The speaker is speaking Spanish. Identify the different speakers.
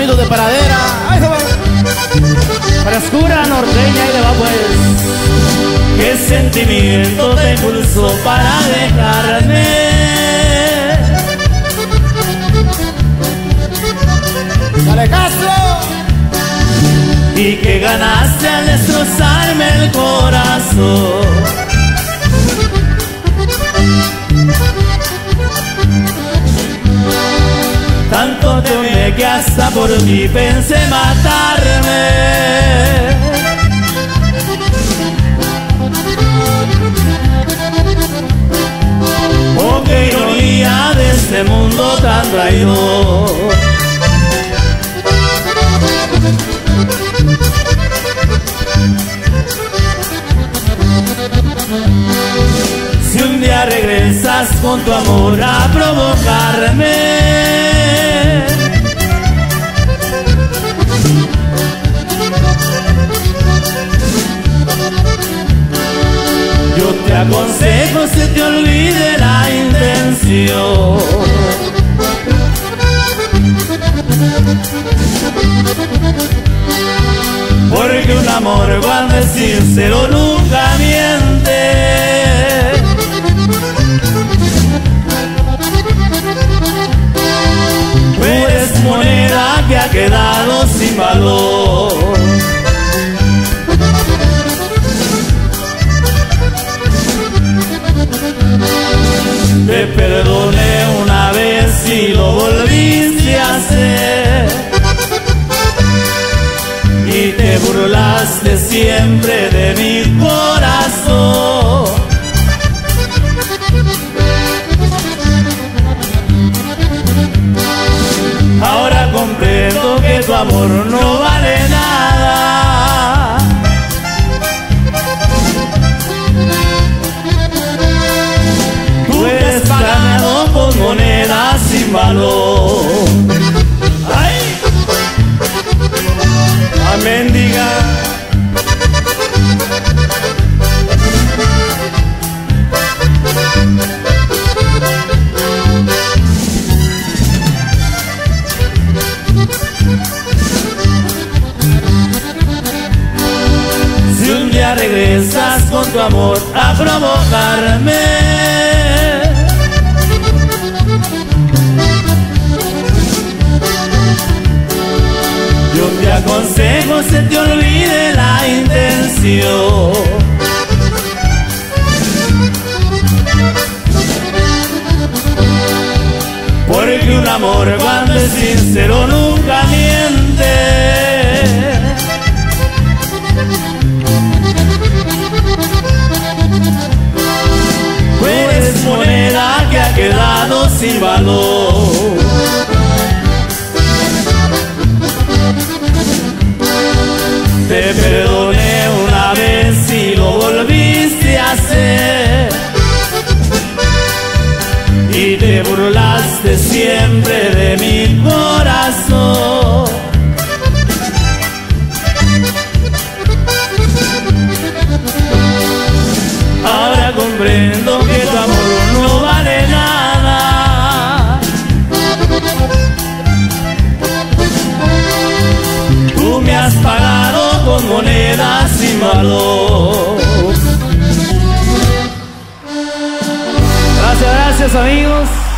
Speaker 1: sonido de paradera. ¡Ay, se va!
Speaker 2: Frescura norteña y le va pues. ¿Qué sentimiento te impulsó para dejarme?
Speaker 1: ¡Dale, Castro!
Speaker 2: ¿Y qué ganaste al destrozarme el corazón? Tanto te amé que hasta por ti pensé matarme. Oh, qué ironía de este mundo tan traidor. Si un día regresas con tu amor a provocarme, yo te aconsejo se te olvide la intención. Porque un amor cuando es sincero nunca miente. Tú eres moneda que ha quedado sin valor. Te perdoné una vez y lo volviste a hacer, y te burlaste siempre de mi corazón. Ahora comprendo que tu amor no vale nada. Tú eres ganado con monedas sin valor. ¡Ay! Mendiga. Si un día regresas con tu amor a provocarme, yo te aconsejo se te olvide la intención. Porque un amor cuando es sincero nunca miente. Tú eres moneda que ha quedado sin valor. Te perdoné una vez y lo volviste a hacer, y te burlaste siempre de mi corazón. Ahora comprendo que tu amor no vale nada. Tú me has pagado con monedas sin valor.
Speaker 1: Gracias amigos.